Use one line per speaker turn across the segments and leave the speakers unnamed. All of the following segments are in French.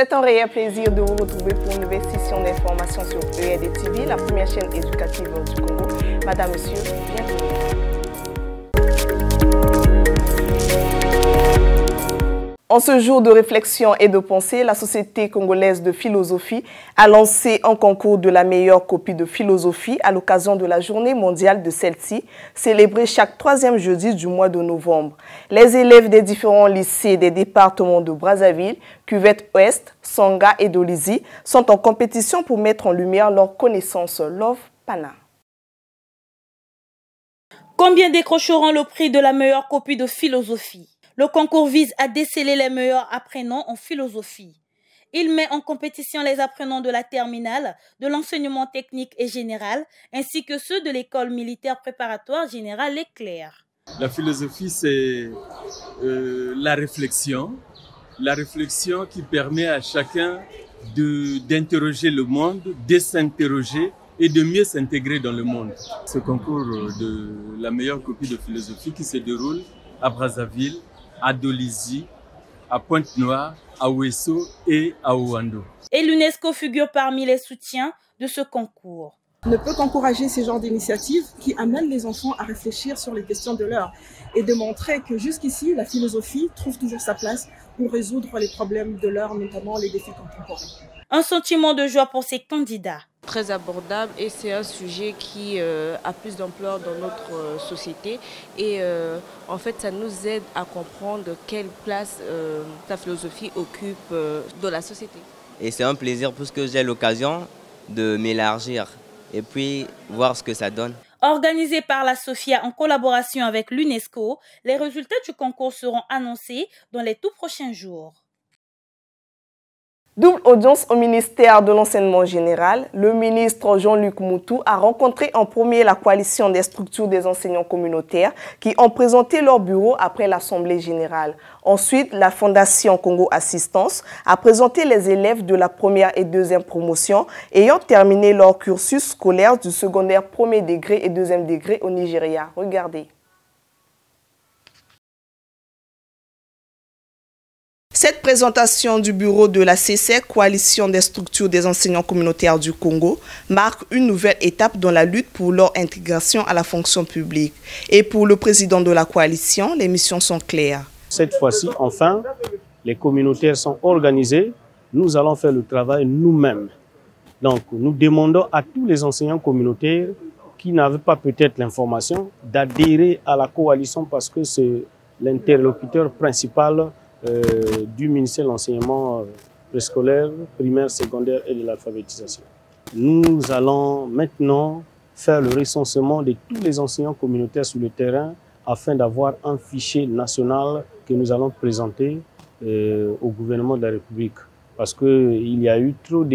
C'est un réel plaisir de vous retrouver pour une nouvelle session d'information sur ERD TV, la première chaîne éducative du Congo. Madame, Monsieur, bienvenue. En ce jour de réflexion et de pensée, la Société congolaise de philosophie a lancé un concours de la meilleure copie de philosophie à l'occasion de la journée mondiale de celle-ci, célébrée chaque troisième jeudi du mois de novembre. Les élèves des différents lycées des départements de Brazzaville, Cuvette-Ouest, Sanga et Dolizy sont en compétition pour mettre en lumière leurs connaissances. Love Pana.
Combien décrocheront le prix de la meilleure copie de philosophie? Le concours vise à déceler les meilleurs apprenants en philosophie. Il met en compétition les apprenants de la terminale, de l'enseignement technique et général, ainsi que ceux de l'école militaire préparatoire générale Leclerc.
La philosophie, c'est la réflexion qui permet à chacun d'interroger le monde, de s'interroger et de mieux s'intégrer dans le monde. Ce concours de la meilleure copie de philosophie qui se déroule à Brazzaville, à Dolizy, à Pointe-Noire, à Ouesso et à Ouando.
Et l'UNESCO figure parmi les soutiens de ce concours.
Ne peut qu'encourager ces genres d'initiatives qui amènent les enfants à réfléchir sur les questions de l'heure et de montrer que jusqu'ici, la philosophie trouve toujours sa place pour résoudre les problèmes de l'heure, notamment les défis contemporains.
Un sentiment de joie pour ces candidats.
Très abordable et c'est un sujet qui a plus d'ampleur dans notre société et en fait ça nous aide à comprendre quelle place la philosophie occupe dans la société.
Et c'est un plaisir puisque j'ai l'occasion de m'élargir et puis voir ce que ça donne.
Organisé par la SOFIA en collaboration avec l'UNESCO, les résultats du concours seront annoncés dans les tout prochains jours.
Double audience au ministère de l'Enseignement général, le ministre Jean-Luc Moutou a rencontré en premier la coalition des structures des enseignants communautaires qui ont présenté leur bureau après l'Assemblée générale. Ensuite, la Fondation Congo Assistance a présenté les élèves de la première et deuxième promotion ayant terminé leur cursus scolaire du secondaire premier degré et deuxième degré au Nigeria. Regardez. Cette présentation du bureau de la CCEC, Coalition des structures des enseignants communautaires du Congo, marque une nouvelle étape dans la lutte pour leur intégration à la fonction publique. Et pour le président de la coalition, les missions sont claires.
Cette fois-ci, enfin, les communautaires sont organisés. Nous allons faire le travail nous-mêmes. Donc, nous demandons à tous les enseignants communautaires qui n'avaient pas peut-être l'information d'adhérer à la coalition parce que c'est l'interlocuteur principal du ministère de l'enseignement préscolaire, primaire, secondaire et de l'alphabétisation. Nous allons maintenant faire le recensement de tous les enseignants communautaires sur le terrain afin d'avoir un fichier national que nous allons présenter au gouvernement de la République. Parce qu'il y a eu trop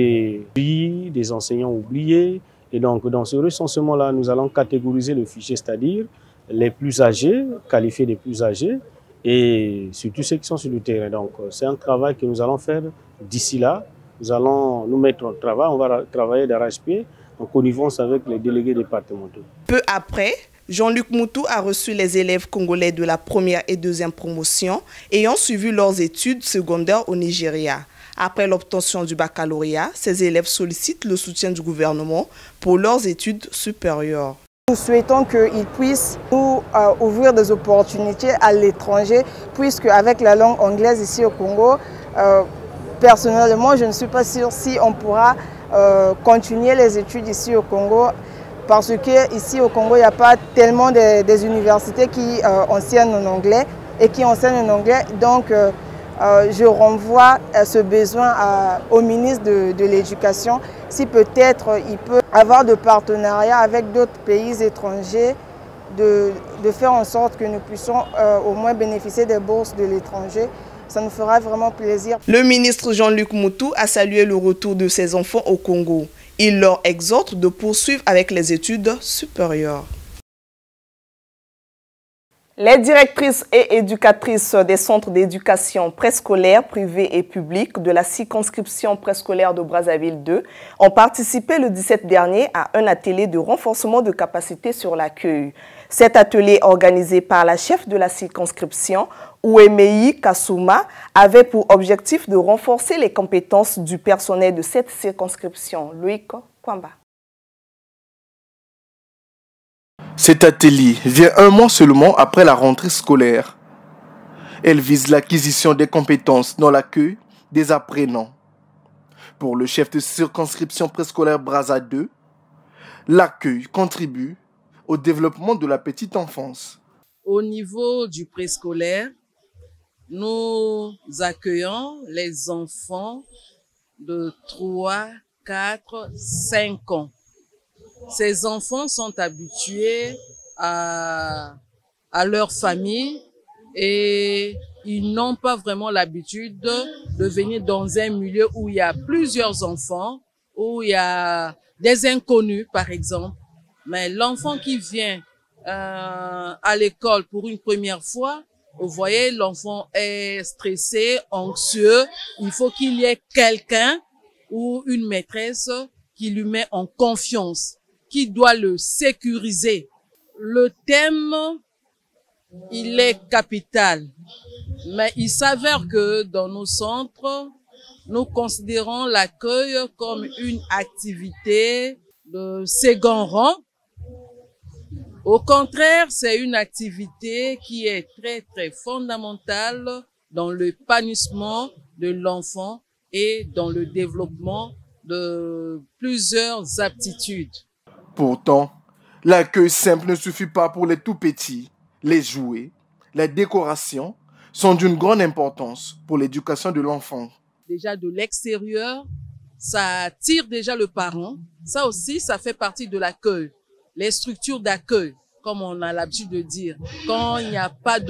des enseignants oubliés. Et donc, dans ce recensement-là, nous allons catégoriser le fichier, c'est-à-dire les plus âgés, qualifier les plus âgés, et surtout ceux qui sont sur le terrain. Donc, c'est un travail que nous allons faire d'ici là. Nous allons nous mettre au travail, on va travailler d'arrache-pied en connivence avec les délégués départementaux.
Peu après, Jean-Luc Moutou a reçu les élèves congolais de la première et deuxième promotion ayant suivi leurs études secondaires au Nigeria. Après l'obtention du baccalauréat, ces élèves sollicitent le soutien du gouvernement pour leurs études supérieures.
Nous souhaitons qu'ils puissent nous ouvrir des opportunités à l'étranger, puisque avec la langue anglaise ici au Congo, personnellement, je ne suis pas sûre si on pourra continuer les études ici au Congo, parce qu'ici au Congo, il n'y a pas tellement des universités qui enseignent en anglais et qui enseignent en anglais. Donc, je renvoie ce besoin au ministre de l'Éducation, si peut-être il peut avoir de partenariats avec d'autres pays étrangers, de faire en sorte que nous puissions au moins bénéficier des bourses de l'étranger. Ça nous fera vraiment plaisir.
Le ministre Jean-Luc Moutou a salué le retour de ses enfants au Congo. Il leur exhorte de poursuivre avec les études supérieures. Les directrices et éducatrices des centres d'éducation préscolaire privés et publics de la circonscription préscolaire de Brazzaville 2 ont participé le 17 dernier à un atelier de renforcement de capacité sur l'accueil. Cet atelier organisé par la chef de la circonscription, Ouemei Kassouma, avait pour objectif de renforcer les compétences du personnel de cette circonscription. Loïc Kwamba.
Cet atelier vient un mois seulement après la rentrée scolaire. Elle vise l'acquisition des compétences dans l'accueil des apprenants. Pour le chef de circonscription préscolaire Brazza 2, l'accueil contribue au développement de la petite enfance.
Au niveau du préscolaire, nous accueillons les enfants de 3, 4, 5 ans. Ces enfants sont habitués à leur famille et ils n'ont pas vraiment l'habitude de venir dans un milieu où il y a plusieurs enfants, où il y a des inconnus par exemple. Mais l'enfant qui vient à l'école pour une première fois, vous voyez, l'enfant est stressé, anxieux. Il faut qu'il y ait quelqu'un ou une maîtresse qui lui met en confiance, qui doit le sécuriser. Le thème, il est capital, mais il s'avère que dans nos centres, nous considérons l'accueil comme une activité de second rang. Au contraire, c'est une activité qui est très, très fondamentale dans l'épanouissement de l'enfant et dans le développement de plusieurs aptitudes.
Pourtant, l'accueil simple ne suffit pas pour les tout-petits. Les jouets, les décorations sont d'une grande importance pour l'éducation de l'enfant.
Déjà de l'extérieur, ça attire déjà le parent. Ça aussi, ça fait partie de l'accueil. Les structures d'accueil, comme on a l'habitude de dire, quand il n'y a pas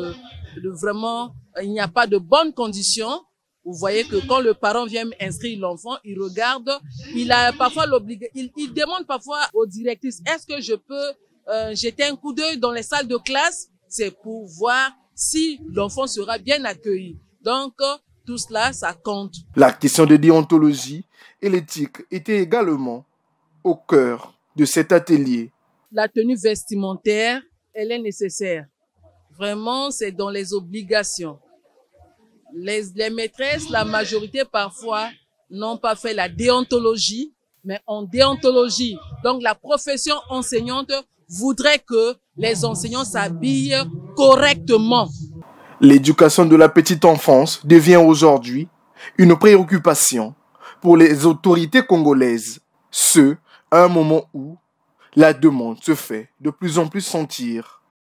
il n'y a pas de bonnes conditions. Vous voyez que quand le parent vient inscrire l'enfant, il regarde, il a parfois il demande parfois aux directrices, est-ce que je peux jeter un coup d'œil dans les salles de classe? C'est pour voir si l'enfant sera bien accueilli. Donc, tout cela, ça compte.
La question de déontologie et l'éthique était également au cœur de cet atelier.
La tenue vestimentaire, elle est nécessaire. Vraiment, c'est dans les obligations. Les maîtresses, la majorité parfois, n'ont pas fait la déontologie, mais en déontologie. Donc, la profession enseignante voudrait que les enseignants s'habillent correctement.
L'éducation de la petite enfance devient aujourd'hui une préoccupation pour les autorités congolaises. Ce, à un moment où la demande se fait de plus en plus sentir.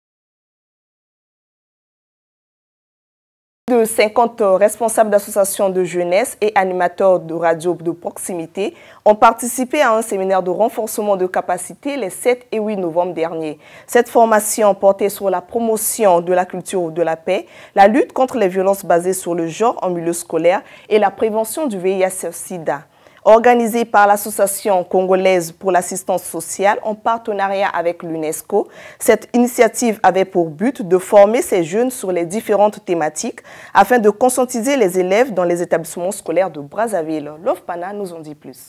De 50 responsables d'associations de jeunesse et animateurs de radio de proximité ont participé à un séminaire de renforcement de capacité les 7 et 8 novembre dernier. Cette formation portait sur la promotion de la culture de la paix, la lutte contre les violences basées sur le genre en milieu scolaire et la prévention du VIH-Sida. Organisée par l'Association congolaise pour l'assistance sociale en partenariat avec l'UNESCO, cette initiative avait pour but de former ces jeunes sur les différentes thématiques afin de conscientiser les élèves dans les établissements scolaires de Brazzaville. Love Pana nous en dit plus.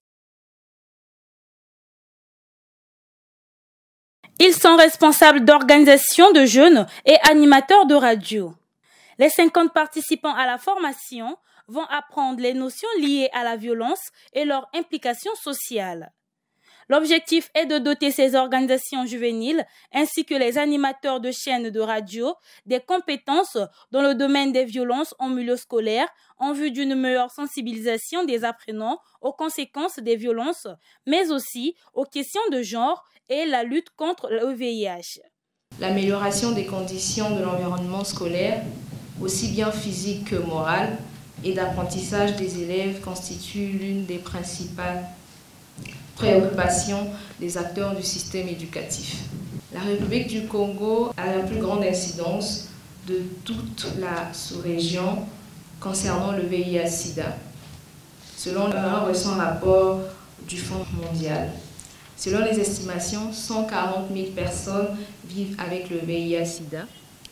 Ils sont responsables d'organisations de jeunes et animateurs de radio. Les 50 participants à la formation vont apprendre les notions liées à la violence et leur implication sociale. L'objectif est de doter ces organisations juvéniles ainsi que les animateurs de chaînes de radio des compétences dans le domaine des violences en milieu scolaire en vue d'une meilleure sensibilisation des apprenants aux conséquences des violences, mais aussi aux questions de genre et la lutte contre le VIH.
L'amélioration des conditions de l'environnement scolaire, aussi bien physique que moral, et d'apprentissage des élèves constitue l'une des principales préoccupations des acteurs du système éducatif. La République du Congo a la plus grande incidence de toute la sous-région concernant le VIH-Sida, selon un récent rapport du Fonds mondial. Selon les estimations, 140 000 personnes vivent avec le VIH-Sida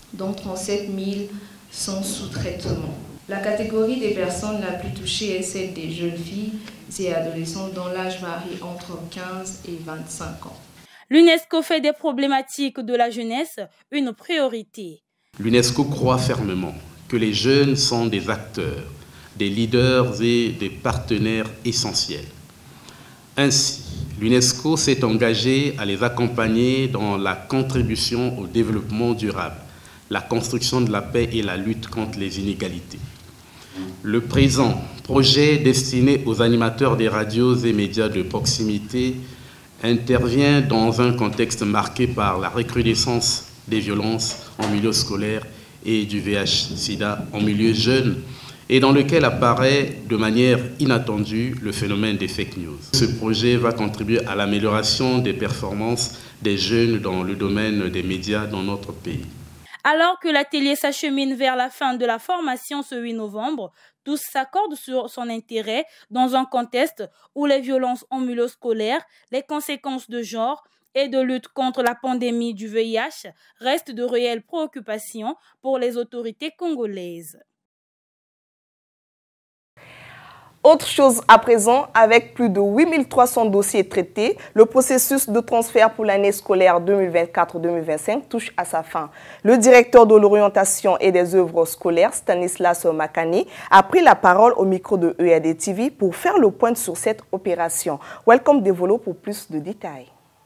dont 37 000 sont sous traitement. La catégorie des personnes la plus touchée est celle des jeunes filles et adolescents dont l'âge varie entre 15 et 25 ans.
L'UNESCO fait des problématiques de la jeunesse une priorité.
L'UNESCO croit fermement que les jeunes sont des acteurs, des leaders et des partenaires essentiels. Ainsi, l'UNESCO s'est engagé à les accompagner dans la contribution au développement durable, la construction de la paix et la lutte contre les inégalités. Le présent projet destiné aux animateurs des radios et médias de proximité intervient dans un contexte marqué par la recrudescence des violences en milieu scolaire et du VIH/SIDA en milieu jeune, et dans lequel apparaît de manière inattendue le phénomène des fake news. Ce projet va contribuer à l'amélioration des performances des jeunes dans le domaine des médias dans notre pays.
Alors que l'atelier s'achemine vers la fin de la formation ce 8 novembre, tous s'accordent sur son intérêt dans un contexte où les violences en milieu scolaire, les conséquences de genre et de lutte contre la pandémie du VIH restent de réelles préoccupations pour les autorités congolaises.
Autre chose à présent, avec plus de 8300 dossiers traités, le processus de transfert pour l'année scolaire 2024-2025 touche à sa fin. Le directeur de l'orientation et des œuvres scolaires, Stanislas Makani, a pris la parole au micro de EAD TV pour faire le point sur cette opération. Welcome Devolo pour plus de détails.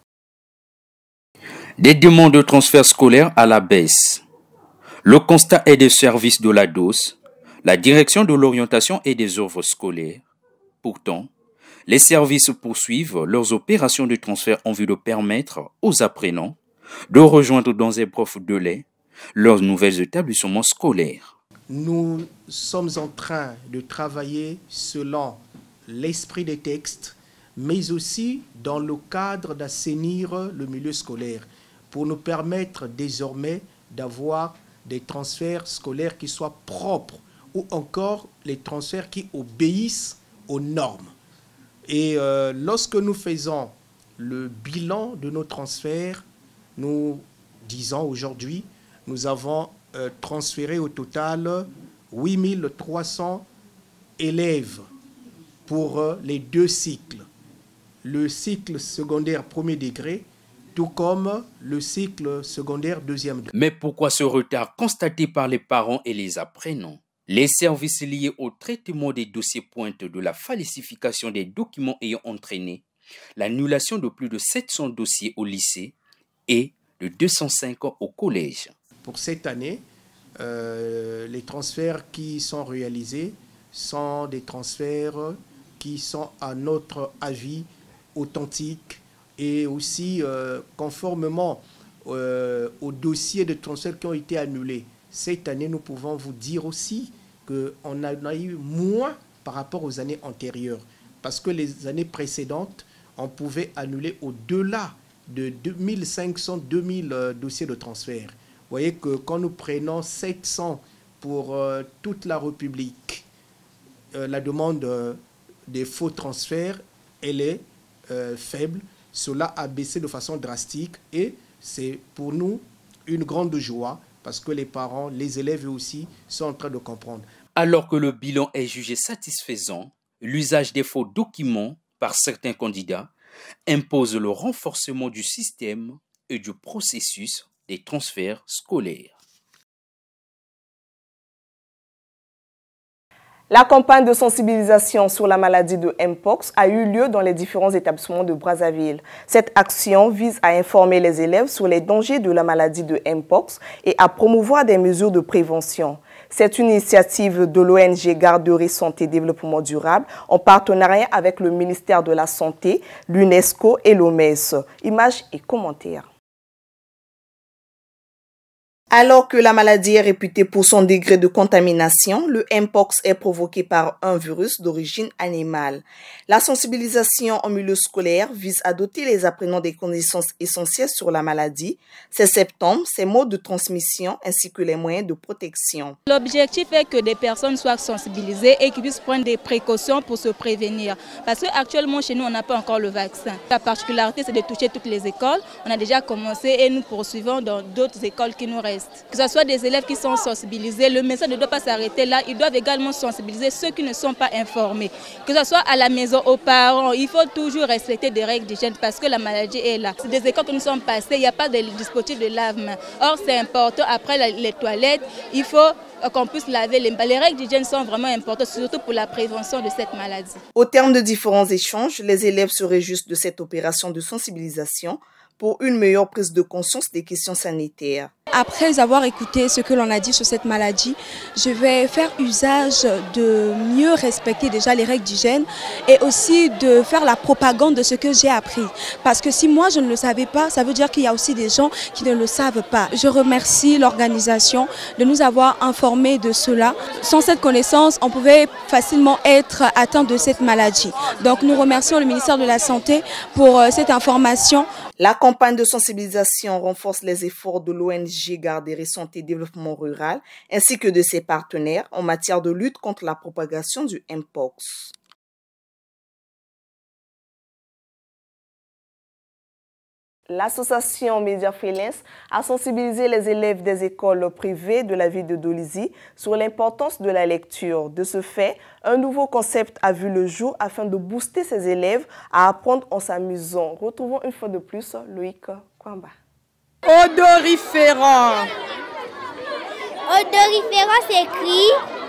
Des demandes de transfert scolaire à la baisse. Le constat est des services de la DOS, la direction de l'orientation et des œuvres scolaires. Pourtant, les services poursuivent leurs opérations de transfert en vue de permettre aux apprenants de rejoindre dans les profs de lait leurs nouveaux établissements scolaires.
Nous sommes en train de travailler selon l'esprit des textes, mais aussi dans le cadre d'assainir le milieu scolaire pour nous permettre désormais d'avoir des transferts scolaires qui soient propres ou encore les transferts qui obéissent aux normes. Et lorsque nous faisons le bilan de nos transferts, nous disons aujourd'hui, nous avons transféré au total 8300 élèves pour les deux cycles. Le cycle secondaire premier degré, tout comme le cycle secondaire deuxième degré.
Mais pourquoi ce retard constaté par les parents et les apprenants? Les services liés au traitement des dossiers pointent de la falsification des documents ayant entraîné l'annulation de plus de 700 dossiers au lycée et de 205 au collège.
Pour cette année, les transferts qui sont réalisés sont des transferts qui sont à notre avis authentiques et aussi conformément aux dossiers de transfert qui ont été annulés. Cette année, nous pouvons vous dire aussi qu'on a eu moins par rapport aux années antérieures. Parce que les années précédentes, on pouvait annuler au-delà de 2500-2000 dossiers de transfert. Vous voyez que quand nous prenons 700 pour toute la République, la demande des faux transferts, elle est faible. Cela a baissé de façon drastique et c'est pour nous une grande joie parce que les parents, les élèves aussi sont en train de comprendre.
Alors que le bilan est jugé satisfaisant, l'usage des faux documents par certains candidats impose le renforcement du système et du processus des transferts scolaires.
La campagne de sensibilisation sur la maladie de Mpox a eu lieu dans les différents établissements de Brazzaville. Cette action vise à informer les élèves sur les dangers de la maladie de Mpox et à promouvoir des mesures de prévention. C'est une initiative de l'ONG Garderie Santé Développement Durable en partenariat avec le ministère de la Santé, l'UNESCO et l'OMS. Images et commentaires. Alors que la maladie est réputée pour son degré de contamination, le Mpox est provoqué par un virus d'origine animale. La sensibilisation en milieu scolaire vise à doter les apprenants des connaissances essentielles sur la maladie, ses symptômes, ses modes de transmission ainsi que les moyens de protection.
L'objectif est que des personnes soient sensibilisées et qu'ils puissent prendre des précautions pour se prévenir. Parce qu'actuellement chez nous, on n'a pas encore le vaccin. La particularité, c'est de toucher toutes les écoles. On a déjà commencé et nous poursuivons dans d'autres écoles qui nous restent. reste. Que ce soit des élèves qui sont sensibilisés, le message ne doit pas s'arrêter là. Ils doivent également sensibiliser ceux qui ne sont pas informés. Que ce soit à la maison, aux parents, il faut toujours respecter des règles d'hygiène parce que la maladie est là. C'est des écoles que nous sommes passés, il n'y a pas de dispositif de lave-main. Or, c'est important, après les toilettes, il faut qu'on puisse laver les mains. Les règles d'hygiène sont vraiment importantes, surtout pour la prévention de cette maladie.
Au terme de différents échanges, les élèves se réjouissent de cette opération de sensibilisation pour une meilleure prise de conscience des questions sanitaires.
Après avoir écouté ce que l'on a dit sur cette maladie, je vais faire usage de mieux respecter déjà les règles d'hygiène et aussi de faire la propagande de ce que j'ai appris. Parce que si moi je ne le savais pas, ça veut dire qu'il y a aussi des gens qui ne le savent pas. Je remercie l'organisation de nous avoir informés de cela. Sans cette connaissance, on pouvait facilement être atteint de cette maladie. Donc nous remercions le ministère de la Santé pour cette information.
La campagne de sensibilisation renforce les efforts de l'ONG Garderie Santé Développement Rural ainsi que de ses partenaires en matière de lutte contre la propagation du Mpox. L'association Media Freelance a sensibilisé les élèves des écoles privées de la ville de Dolisie sur l'importance de la lecture. De ce fait, un nouveau concept a vu le jour afin de booster ces élèves à apprendre en s'amusant. Retrouvons une fois de plus Loïc Kwamba.
Odoriférant. Odoriférant s'écrit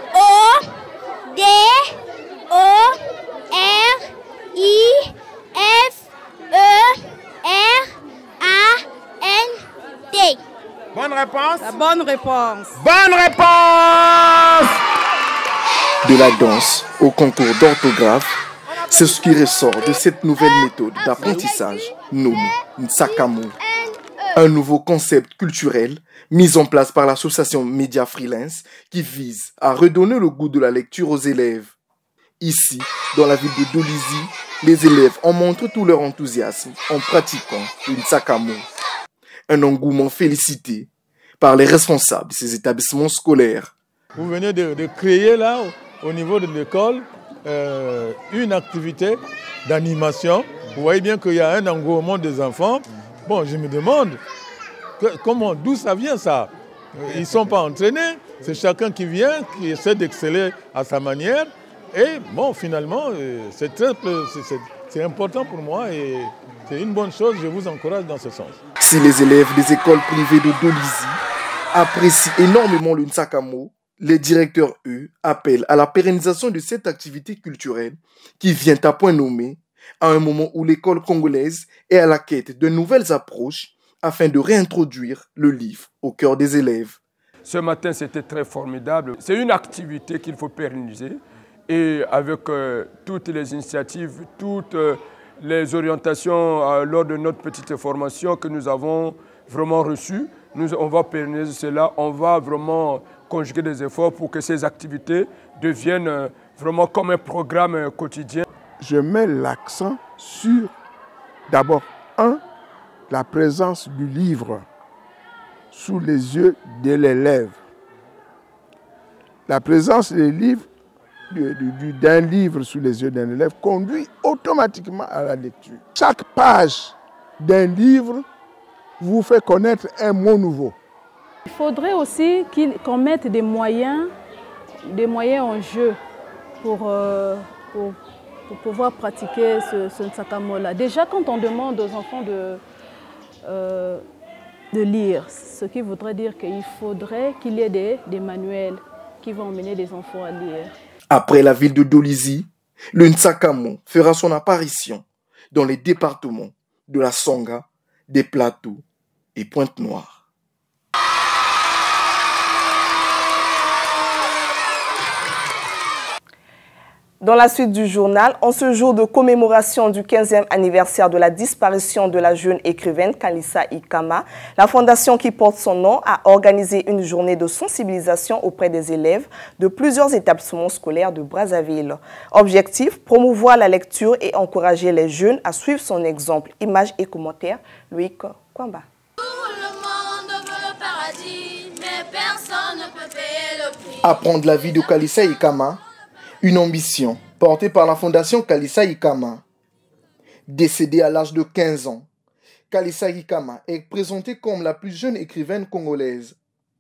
O-D-O-R-I-F-E-R-A-N-T.
Bonne réponse.
La bonne réponse.
Bonne réponse.
De la danse au concours d'orthographe, c'est ce qui ressort de cette nouvelle méthode d'apprentissage nommée Nsakamu. Un nouveau concept culturel mis en place par l'association Media Freelance qui vise à redonner le goût de la lecture aux élèves. Ici, dans la ville de Dolisie, les élèves en montrent tout leur enthousiasme en pratiquant une Nsakamu. Un engouement félicité par les responsables de ces établissements scolaires.
Vous venez de créer là, au niveau de l'école, une activité d'animation. Vous voyez bien qu'il y a un engouement des enfants. Bon, je me demande, d'où ça vient ça? Ils ne sont pas entraînés, c'est chacun qui vient, qui essaie d'exceller à sa manière. Et bon, finalement, c'est important pour moi et c'est une bonne chose, je vous encourage dans ce sens.
Si les élèves des écoles privées de Dolisie apprécient énormément le Nsakamu, les directeurs, eux, appellent à la pérennisation de cette activité culturelle qui vient à point nommé à un moment où l'école congolaise est à la quête de nouvelles approches afin de réintroduire le livre au cœur des élèves.
Ce matin, c'était très formidable. C'est une activité qu'il faut pérenniser et avec toutes les initiatives, toutes les orientations lors de notre petite formation que nous avons vraiment reçues, on va pérenniser cela, on va vraiment conjuguer des efforts pour que ces activités deviennent vraiment comme un programme quotidien.
Je mets l'accent sur, d'abord, la présence du livre sous les yeux de l'élève. La présence d'un livre sous les yeux d'un élève conduit automatiquement à la lecture. Chaque page d'un livre vous fait connaître un mot nouveau.
Il faudrait aussi qu'on mette des moyens en jeu pour pouvoir pratiquer ce Nsakamu-là. Déjà, quand on demande aux enfants de lire, ce qui voudrait dire qu'il faudrait qu'il y ait des manuels qui vont emmener les enfants à lire.
Après la ville de Dolisie, le Nsakamu fera son apparition dans les départements de la Songa, des Plateaux et Pointe-Noire.
Dans la suite du journal, en ce jour de commémoration du 15e anniversaire de la disparition de la jeune écrivaine Kalissa Ikama, la fondation qui porte son nom a organisé une journée de sensibilisation auprès des élèves de plusieurs établissements scolaires de Brazzaville. Objectif, promouvoir la lecture et encourager les jeunes à suivre son exemple. Images et commentaires, Loïc Kwamba.
Apprendre la vie de Kalissa Ikama, une ambition portée par la fondation Kalissa Ikama. Décédée à l'âge de 15 ans, Kalissa Ikama est présentée comme la plus jeune écrivaine congolaise.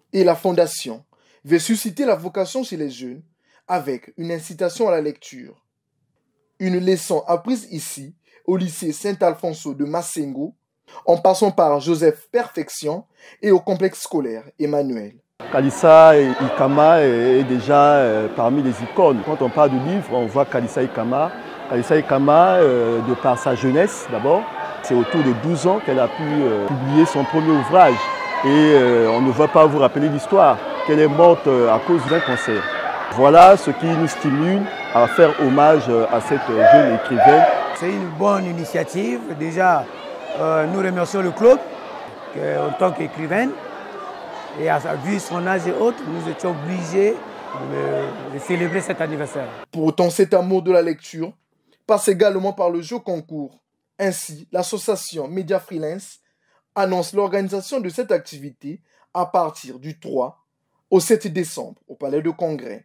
Et la Fondation veut susciter la vocation chez les jeunes avec une incitation à la lecture. Une leçon apprise ici au lycée Saint-Alfonso de Massengo, en passant par Joseph Perfection et au complexe scolaire Emmanuel.
Kalissa Ikama est déjà parmi les icônes. Quand on parle du livre, on voit Kalissa Ikama. Kalissa Ikama, de par sa jeunesse d'abord, c'est autour de 12 ans qu'elle a pu publier son premier ouvrage. Et on ne va pas vous rappeler l'histoire, qu'elle est morte à cause d'un cancer. Voilà ce qui nous stimule à faire hommage à cette jeune écrivaine.
C'est une bonne initiative. Déjà, nous remercions le club en tant qu'écrivaine. Et vu son âge et autres, nous étions obligés de célébrer cet anniversaire.
Pour autant, cet amour de la lecture passe également par le jeu concours. Ainsi, l'association Media Freelance annonce l'organisation de cette activité à partir du 3 au 7 décembre au Palais de Congrès.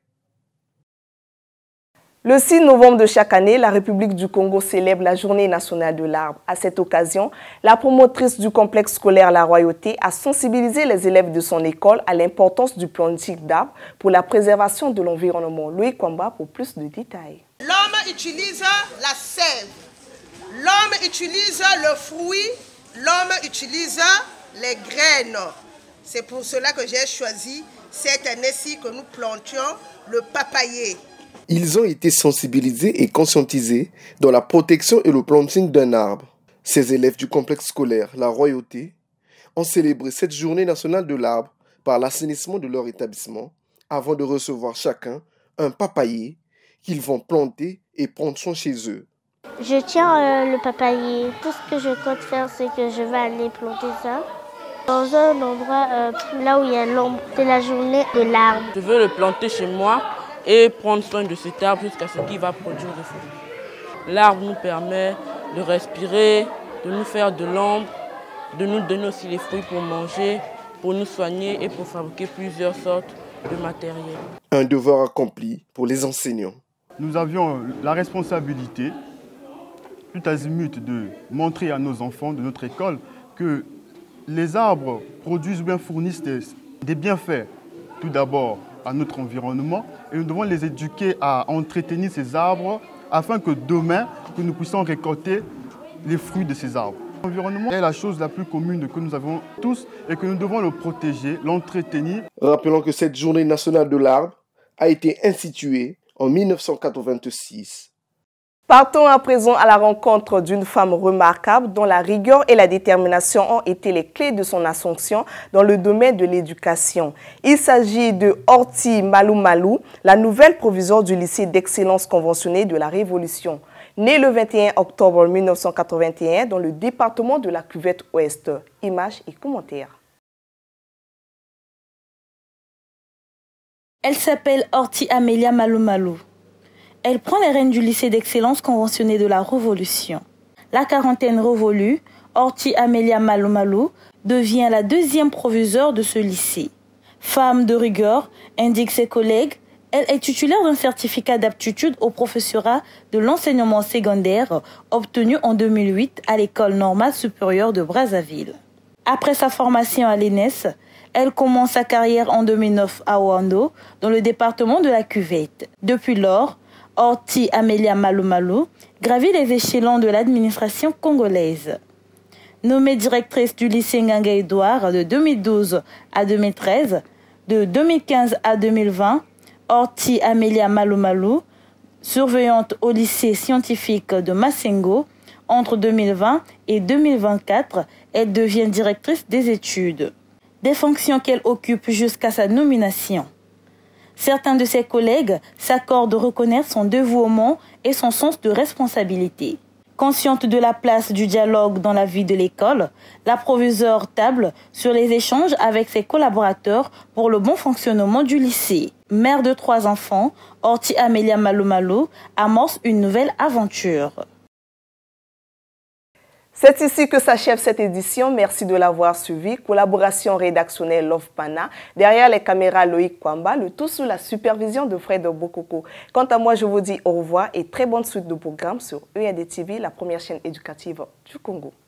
Le 6 novembre de chaque année, la République du Congo célèbre la Journée nationale de l'arbre. À cette occasion, la promotrice du complexe scolaire La Royauté a sensibilisé les élèves de son école à l'importance du planting d'arbres pour la préservation de l'environnement. Louis Kwamba pour plus de détails.
L'homme utilise la sève, l'homme utilise le fruit, l'homme utilise les graines. C'est pour cela que j'ai choisi cette année-ci que nous plantions le papayer.
Ils ont été sensibilisés et conscientisés dans la protection et le planting d'un arbre. Ces élèves du complexe scolaire La Royauté ont célébré cette journée nationale de l'arbre par l'assainissement de leur établissement avant de recevoir chacun un papayer qu'ils vont planter et prendre soin chez eux.
Je tiens le papayer. Tout ce que je compte faire, c'est que je vais aller planter ça dans un endroit là où il y a l'ombre. C'est la journée de l'arbre.
Je veux le planter chez moi et prendre soin de cet arbre jusqu'à ce qu'il va produire des fruits. L'arbre nous permet de respirer, de nous faire de l'ombre, de nous donner aussi les fruits pour manger, pour nous soigner et pour fabriquer plusieurs sortes de matériel.
Un devoir accompli pour les enseignants.
Nous avions la responsabilité, tout azimut, de montrer à nos enfants de notre école que les arbres produisent ou bien fournissent des bienfaits. Tout d'abord à notre environnement et nous devons les éduquer à entretenir ces arbres afin que demain, que nous puissions récolter les fruits de ces arbres. L'environnement est la chose la plus commune que nous avons tous et que nous devons le protéger, l'entretenir.
Rappelons que cette journée nationale de l'arbre a été instituée en 1986.
Partons à présent à la rencontre d'une femme remarquable dont la rigueur et la détermination ont été les clés de son ascension dans le domaine de l'éducation. Il s'agit de Horty Malou Malou, la nouvelle proviseure du lycée d'excellence conventionné de la Révolution. Née le 21 octobre 1981 dans le département de la Cuvette Ouest. Images et commentaires.
Elle s'appelle Horty Amélia Malou Malou. Elle prend les rênes du lycée d'excellence conventionné de la Révolution. La quarantaine révolue, Horty Amélia Malou Malou devient la deuxième proviseure de ce lycée. Femme de rigueur, indiquent ses collègues, elle est titulaire d'un certificat d'aptitude au professorat de l'enseignement secondaire obtenu en 2008 à l'École normale supérieure de Brazzaville. Après sa formation à l'ENS, elle commence sa carrière en 2009 à Ouando, dans le département de la Cuvette. Depuis lors, Horty Amélia Malou Malou gravit les échelons de l'administration congolaise. Nommée directrice du lycée Nganga-Édouard de 2012 à 2013, de 2015 à 2020, Horty Amélia Malou Malou, surveillante au lycée scientifique de Massengo, entre 2020 et 2024, elle devient directrice des études. Des fonctions qu'elle occupe jusqu'à sa nomination. Certains de ses collègues s'accordent de reconnaître son dévouement et son sens de responsabilité. Consciente de la place du dialogue dans la vie de l'école, la proviseure table sur les échanges avec ses collaborateurs pour le bon fonctionnement du lycée. Mère de 3 enfants, Horty Amélia Malou Malou amorce une nouvelle aventure.
C'est ici que s'achève cette édition. Merci de l'avoir suivi. Collaboration rédactionnelle Love Pana. Derrière les caméras, Loïc Kwamba. Le tout sous la supervision de Fred Bokoko. Quant à moi, je vous dis au revoir et très bonne suite de programmes sur EAD TV, la première chaîne éducative du Congo.